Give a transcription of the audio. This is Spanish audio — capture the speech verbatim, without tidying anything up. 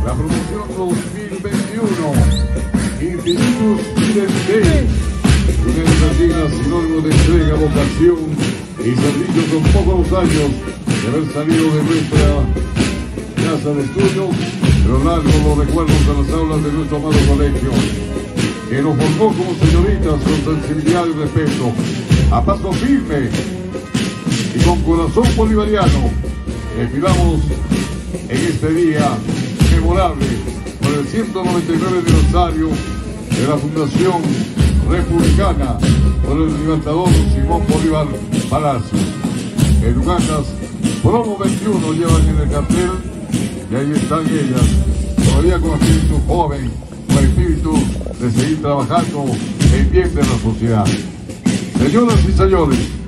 La promoción dos mil veintiuno, Infinitus Identité, una disciplina sinónimo de entrega, vocación y servicio con pocos años de haber salido de nuestra casa de estudios, pero largo los recuerdos de las aulas de nuestro amado colegio, que nos formó como señoritas con sensibilidad y respeto, a paso firme y con corazón bolivariano. Desfilamos en este día memorable por el ciento noventa y nueve aniversario de la Fundación Republicana por el Libertador Simón Bolívar Palacios. Educandas Promo veintiuno llevan en el cartel y ahí están ellas, todavía con espíritu joven, con espíritu de seguir trabajando en bien de la sociedad. Señoras y señores,